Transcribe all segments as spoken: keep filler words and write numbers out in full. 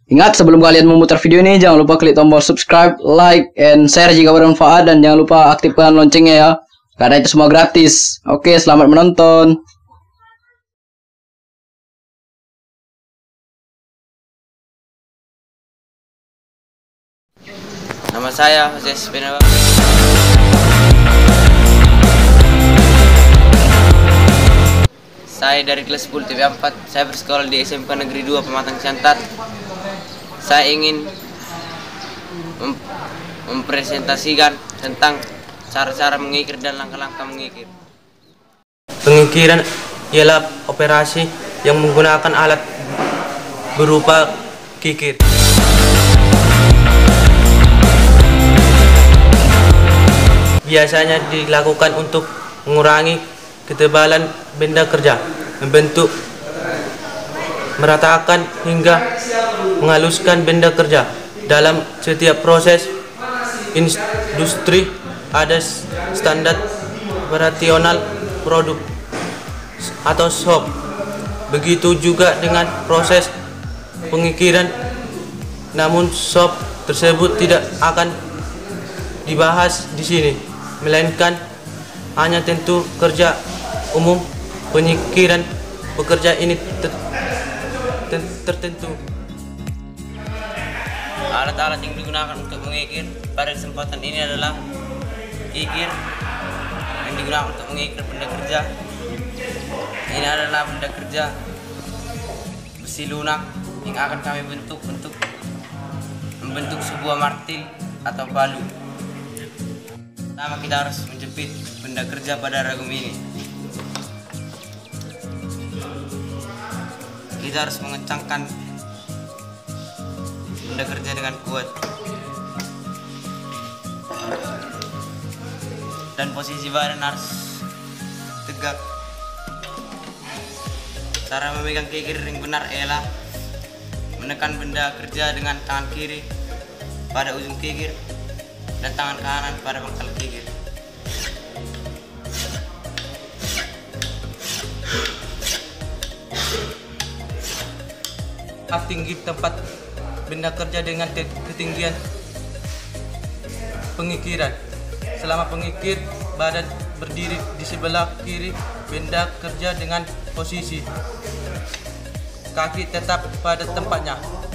Ingat, sebelum kalian memutar video ini, jangan lupa klik tombol subscribe, like, and share jika bermanfaat. Dan jangan lupa aktifkan loncengnya ya, karena itu semua gratis. Oke, selamat menonton. Nama saya Jose Spinawa. Saya dari kelas sepuluh T P empat. Saya bersekolah di S M K Negeri dua Pematang Siantar. Saya ingin mem mempresentasikan tentang cara-cara mengikir dan langkah-langkah mengikir. Pengikiran ialah operasi yang menggunakan alat berupa kikir. Biasanya dilakukan untuk mengurangi ketebalan benda kerja, membentuk, meratakan hingga menghaluskan benda kerja. Dalam setiap proses industri ada standar operasional produk atau S O P. Begitu juga dengan proses pengikiran, namun S O P tersebut tidak akan dibahas di sini, melainkan hanya tentu kerja umum penyikiran bekerja ini ter ter tertentu. Alat-alat yang digunakan untuk mengikir pada kesempatan ini adalah kikir yang digunakan untuk mengikir benda kerja. Ini adalah benda kerja besi lunak yang akan kami bentuk untuk membentuk sebuah martil atau palu. Pertama, kita harus menjepit benda kerja pada ragam ini. Kita harus mengencangkan benda kerja dengan kuat. Dan posisi badan harus tegak. Cara memegang kikir yang benar ialah menekan benda kerja dengan tangan kiri pada ujung kikir dan tangan kanan pada pangkal kikir. Tinggi tempat benda kerja dengan ketinggian pengikiran. Selama pengikir, badan berdiri di sebelah kiri benda kerja dengan posisi kaki tetap pada tempatnya.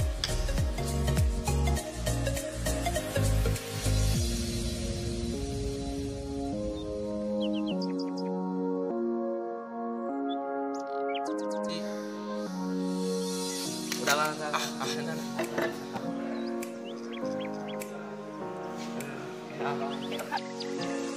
Udah lah, ah, ah, ah, ah.